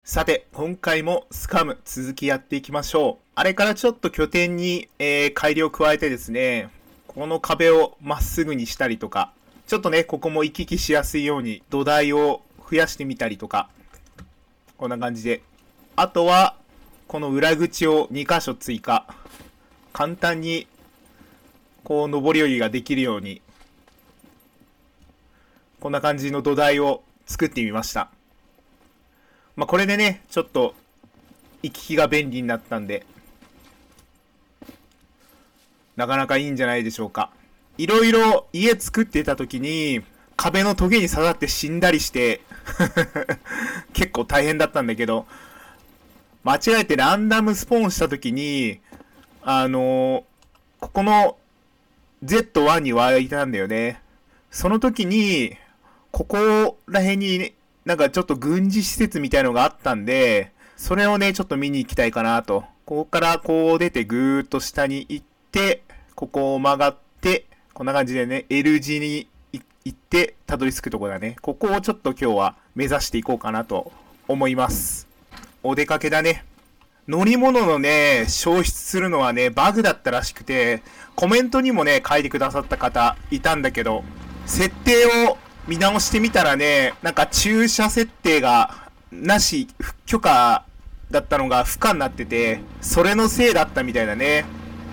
さて、今回もスカム続きやっていきましょう。あれからちょっと拠点に、改良を加えてですね、この壁をまっすぐにしたりとか、ちょっとね、ここも行き来しやすいように土台を増やしてみたりとか、こんな感じで。あとは、この裏口を2箇所追加。簡単に、こう、上り下りができるように、こんな感じの土台を作ってみました。まあ、これでね、ちょっと、行き来が便利になったんで、なかなかいいんじゃないでしょうか。いろいろ家作ってた時に、壁のトゲに刺さって死んだりして結構大変だったんだけど、間違えてランダムスポーンした時に、ここの Z1 に湧いたんだよね。その時に、ここら辺になんかちょっと軍事施設みたいのがあったんで、それをね、ちょっと見に行きたいかなと。ここからこう出てぐーっと下に行って、ここを曲がって、こんな感じでね、L 字に行ってたどり着くとこだね。ここをちょっと今日は目指していこうかなと思います。お出かけだね。乗り物のね、消失するのはね、バグだったらしくて、コメントにもね、書いてくださった方いたんだけど、設定を見直してみたらね、なんか駐車設定がなし、許可だったのが不可になってて、それのせいだったみたいだね。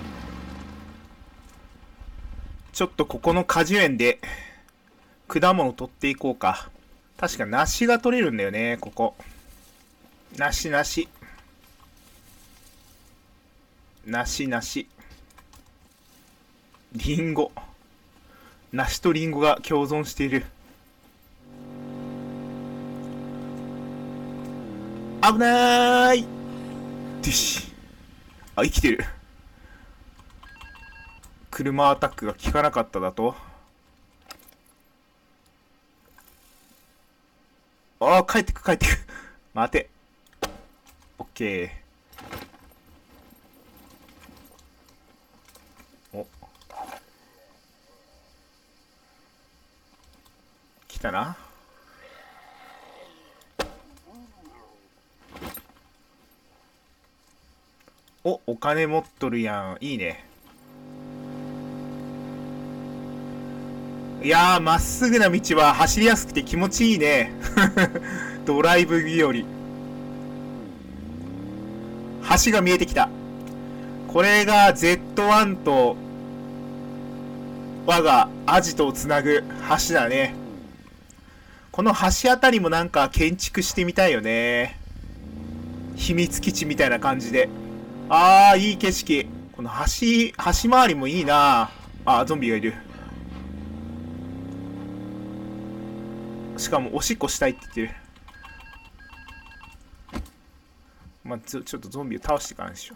ちょっとここの果樹園で果物取っていこうか。確か梨が取れるんだよね、ここ。梨。リンゴ。梨とリンゴが共存している。危なーい。ディシ。あ、生きてる。車アタックが効かなかっただと。ああ、帰ってく。待て。オッケー。お。来たな。お金持っとるやん。いいね。いやー、まっすぐな道は走りやすくて気持ちいいね。ドライブ日和。橋が見えてきた。これが Z1 と我がアジトをつなぐ橋だね。この橋あたりもなんか建築してみたいよね。秘密基地みたいな感じで。あー、いい景色。この橋周りもいいな。あ、ゾンビがいる。しかもおしっこしたいって言ってる。まあ、ちょっとゾンビを倒していかないでしょ。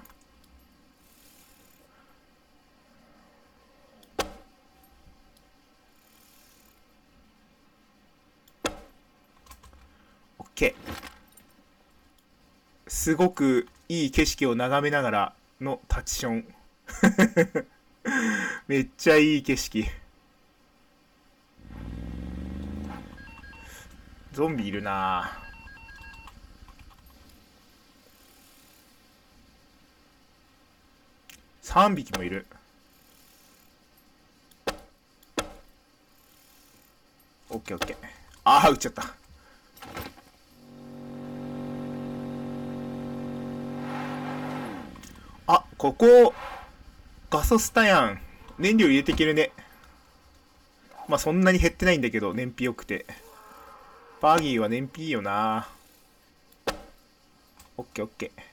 オッケー。すごくいい景色を眺めながらのタッチション。めっちゃいい景色。ゾンビいるな。3匹もいる。オッケーオッケー。ああ、撃っちゃった。あ、ここガソスタやん。燃料入れていけるね。まあそんなに減ってないんだけど、燃費良くて。バギーは燃費いいよな。オッケーオッケー。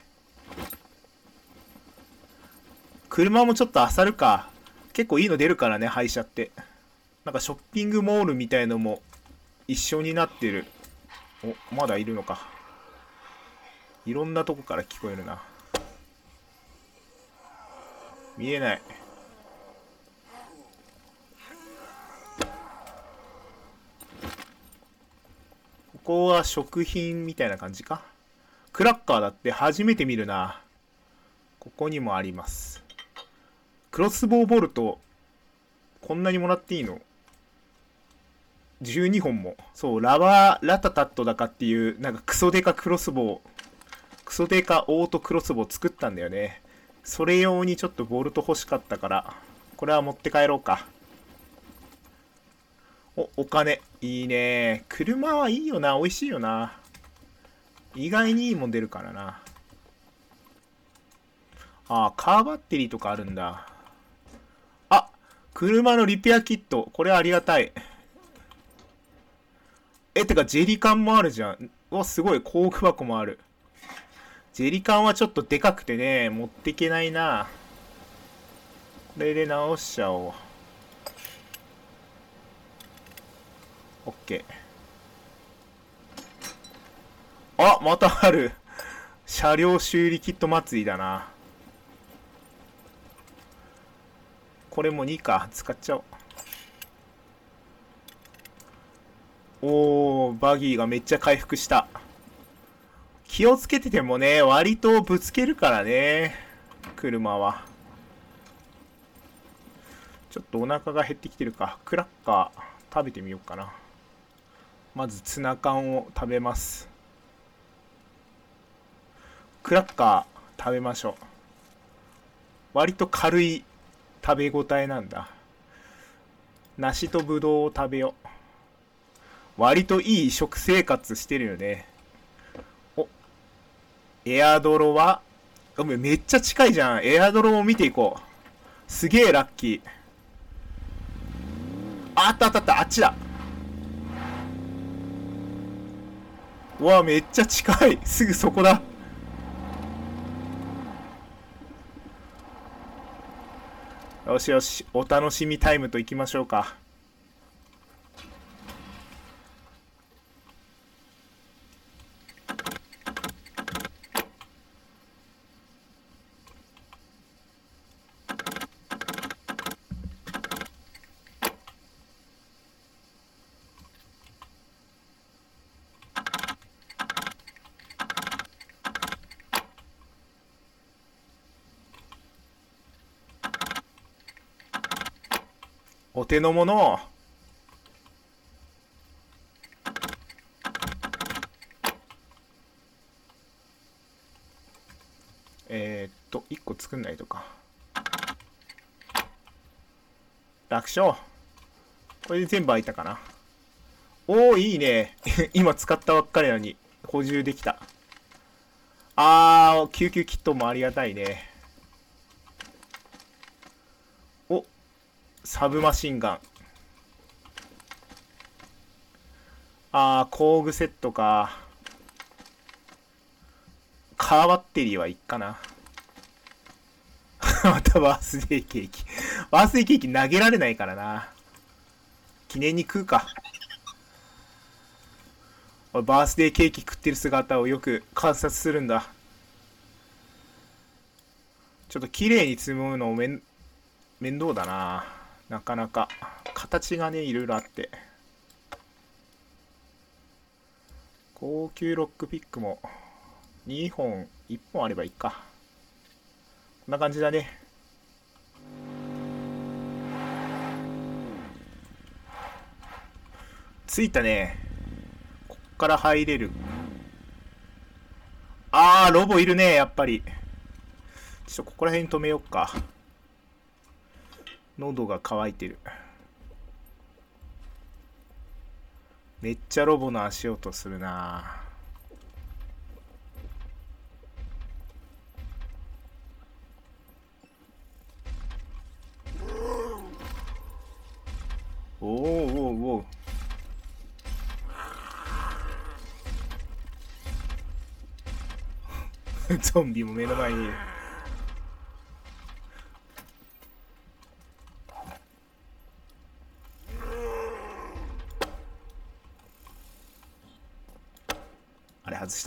車もちょっと漁るか。結構いいの出るからね、廃車って。なんかショッピングモールみたいのも一緒になってる。お、まだいるのか。いろんなとこから聞こえるな。見えない。ここは食品みたいな感じか。クラッカーだって初めて見るな。ここにもあります。クロスボウボルト、こんなにもらっていいの？12本も。そう、ラタタットだかっていう、なんかクソデカクロスボウクソデカオートクロスボウ作ったんだよね。それ用にちょっとボルト欲しかったから、これは持って帰ろうか。お金。いいね。車はいいよな。美味しいよな。意外にいいもん出るからな。ああ、カーバッテリーとかあるんだ。あ、車のリペアキット。これありがたい。てか、ジェリカンもあるじゃん。すごい。工具箱もある。ジェリカンはちょっとでかくてね、持っていけないな。これで直しちゃおう。オッケー。あ、またある。車両修理キット祭りだな。これも2か。使っちゃおう。バギーがめっちゃ回復した。気をつけててもね、割とぶつけるからね。車は。ちょっとお腹が減ってきてるか。クラッカー食べてみようかな。まずツナ缶を食べます。クラッカー食べましょう。割と軽い食べ応えなんだ。梨とぶどうを食べよう。割といい食生活してるよね。エアドロは、めっちゃ近いじゃん。エアドロも見ていこう。すげえラッキー。あったあったあった、あっちだ。うわ、めっちゃ近い。すぐそこだ。よしよし、お楽しみタイムといきましょうか。お手の物を。1個作んないとか。楽勝。これで全部開いたかな。いいね。今使ったばっかりなのに補充できた。救急キットもありがたいね。サブマシンガン。工具セットか。カーバッテリーはいっかな。またバースデーケーキ。バースデーケーキ投げられないからな。記念に食うか。バースデーケーキ食ってる姿をよく観察するんだ。ちょっと綺麗に積むの面倒だな。なかなか。形がね、いろいろあって。高級ロックピックも2本、1本あればいいか。こんな感じだね。着いたね。こっから入れる。ロボいるね、やっぱり。ちょっとここら辺に止めよっか。喉が渇いてる。めっちゃロボの足音するな。おゾンビも目の前にいる。あれ外した。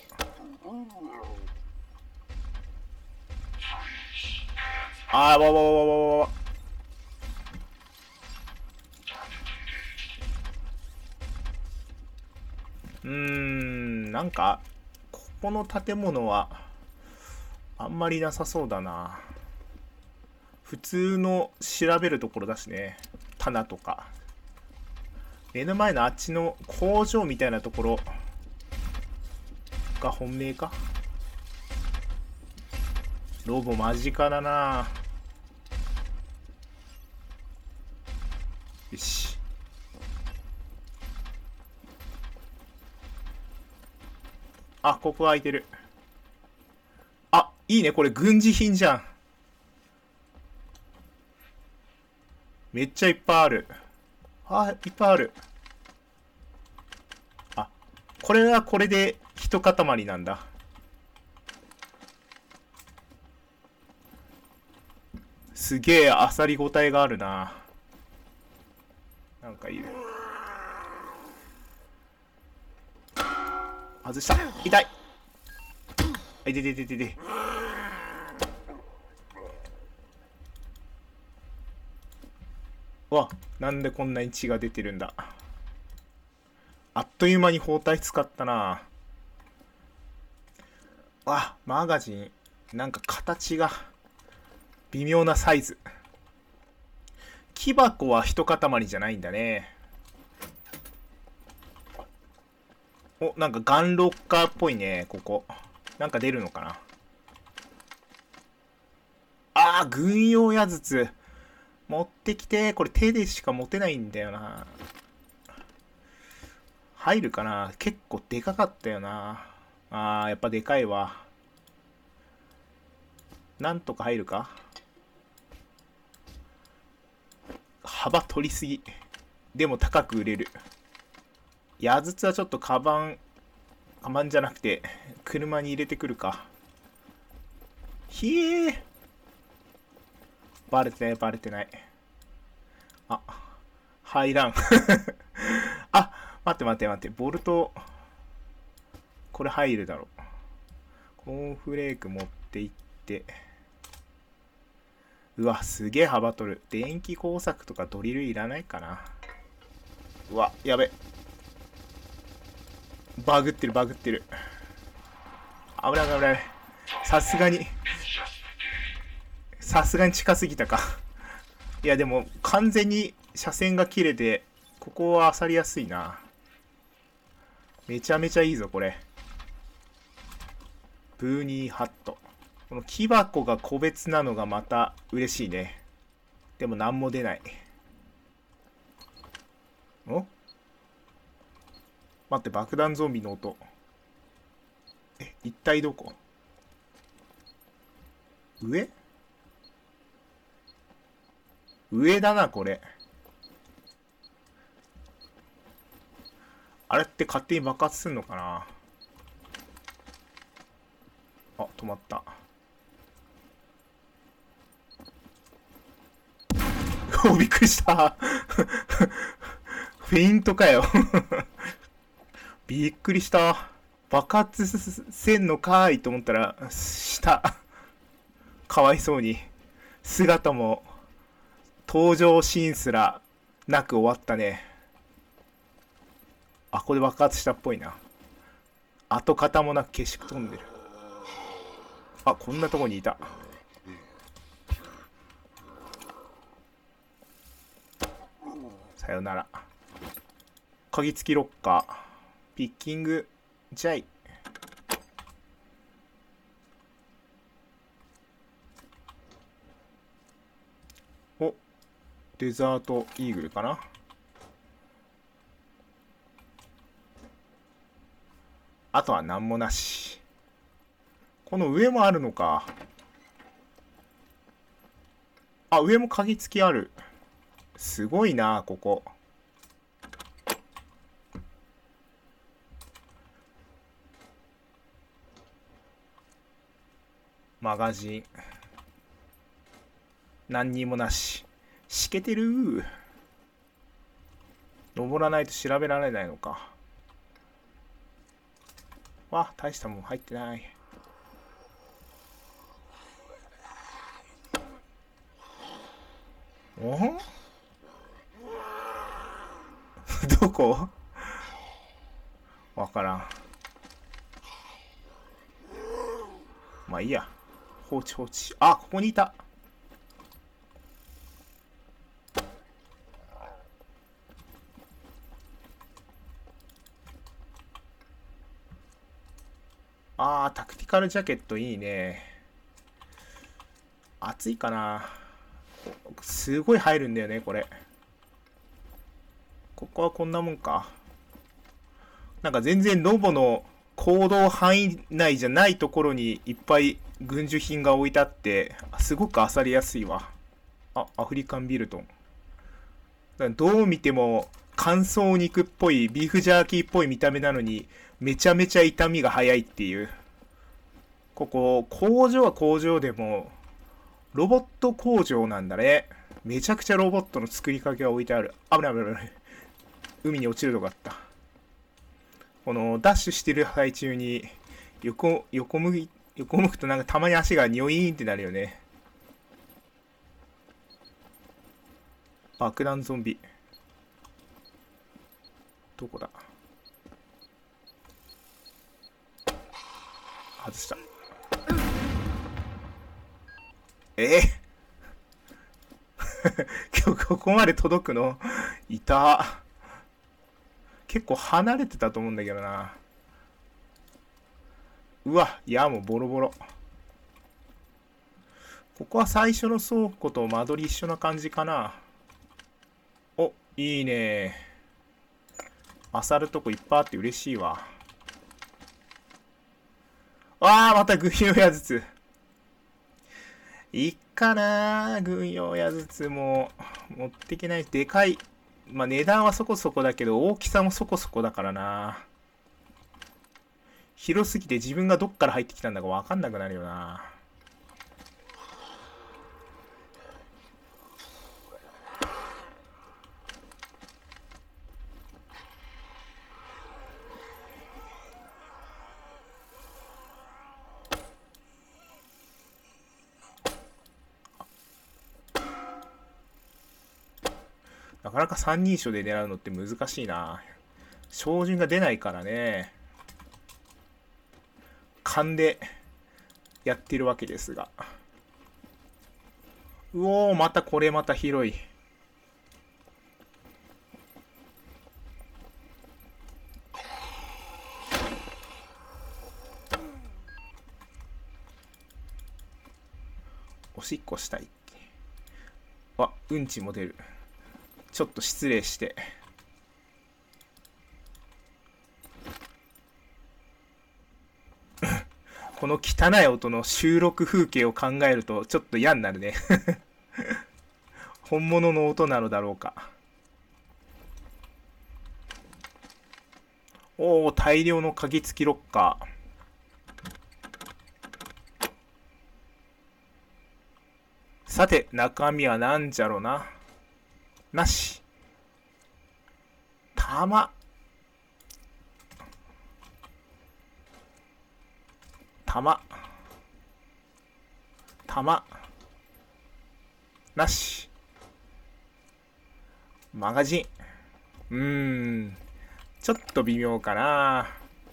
わ。なんかここの建物はあんまりなさそうだな。普通の調べるところだしね。棚とか目の前のあっちの工場みたいなところが本命か。 ロボ間近だな。よし。あ、ここ空いてる。あ、いいね。これ軍事品じゃん。めっちゃいっぱいある。あ、いっぱいある。あ、これはこれで一塊なんだ。すげえあさりごたえがあるな。なんかいる。外した。痛い。いててててて。わ、なんでこんなに血が出てるんだ。あっという間に包帯使ったな。あ、マガジン。なんか形が微妙なサイズ。木箱は一塊じゃないんだね。お、なんかガンロッカーっぽいね、ここ。なんか出るのかな。あー、軍用矢筒。持ってきて、これ手でしか持てないんだよな。入るかな。結構でかかったよな。あー、やっぱでかいわ。なんとか入るか。幅取りすぎ。でも高く売れる。矢筒はちょっとカバンじゃなくて、車に入れてくるか。ひえー。バレてない、バレてない。あ、入らん。あ、待って待って待って。ボルト、これ入るだろう。コーンフレーク持っていって。うわ、すげえ幅取る。電気工作とかドリルいらないかな。うわ、やべ。バグってる、バグってる。危ない危ない危ない。さすがに、さすがに近すぎたか。いや、でも、完全に車線が切れて、ここは漁りやすいな。めちゃめちゃいいぞ、これ。ブーニーハット。この木箱が個別なのがまた嬉しいね。でも何も出ない。お、待って、爆弾ゾンビの音。一体どこ？上？上だな、これ。あれって勝手に爆発すんのかな。あ、止まった。お、びっくりした。フェイントかよ。びっくりした。爆発せんのかーいと思ったら、した。かわいそうに。姿も、登場シーンすらなく終わったね。あ、ここで爆発したっぽいな。跡形もなく消し飛んでる。あ、こんなとこにいた。さよなら。鍵付きロッカー。ピッキング、ジャイ。お、デザートイーグルかな。あとは何もなし。この上もあるのか。あ、上も鍵付きある。すごいな、ここ。マガジン。何にもなし。しけてる。登らないと調べられないのか。わ、大したもん入ってない。おどこ？わからん。まあいいや。放置放置。あ、ここにいた。あー、タクティカルジャケットいいね。 暑いかな。すごい入るんだよね、これ。ここはこんなもんか。なんか全然ロボの行動範囲内じゃないところにいっぱい軍需品が置いてあって、すごく漁りやすいわ。あ、アフリカンビルトン。だからどう見ても乾燥肉っぽい、ビーフジャーキーっぽい見た目なのに、めちゃめちゃ傷みが早いっていう。ここ、工場は工場でも、ロボット工場なんだね。めちゃくちゃロボットの作りかけが置いてある。危ない危ない危ない。海に落ちるとこあった。このダッシュしてる最中に横向くとなんかたまに足がニョイーンってなるよね。爆弾ゾンビ。どこだ。外した。今日ここまで届くのいた。結構離れてたと思うんだけどな。うわ、いやもうボロボロ。ここは最初の倉庫と間取り一緒な感じかな。お、いいね。漁るとこいっぱいあって嬉しいわ。あー、また軍用矢筒。いっかなー、軍用矢筒も持ってけない。でかい。まあ値段はそこそこだけど、大きさもそこそこだからな。広すぎて自分がどっから入ってきたんだかわかんなくなるよな。なかなか三人称で狙うのって難しいな。照準が出ないからね。勘でやってるわけですが。うおー、またこれまた広い。おしっこしたい。あ、うんちも出る。ちょっと失礼して。この汚い音の収録風景を考えるとちょっと嫌になるね。本物の音なのだろうか。おお、大量の鍵付きロッカー。さて、中身はなんじゃろな。なし。玉。なし。マガジン。ちょっと微妙かな。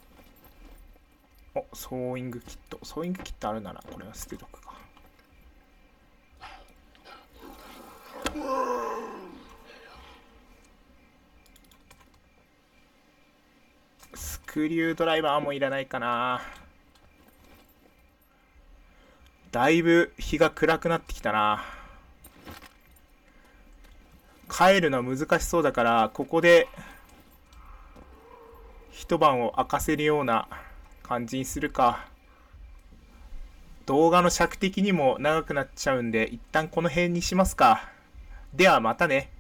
お、ソーイングキット。ソーイングキットあるなら、これは捨てとくか。スクリュードライバーもいらないかな。だいぶ日が暗くなってきたな。帰るのは難しそうだから、ここで一晩を明かせるような感じにするか。動画の尺的にも長くなっちゃうんで、一旦この辺にしますか。ではまたね。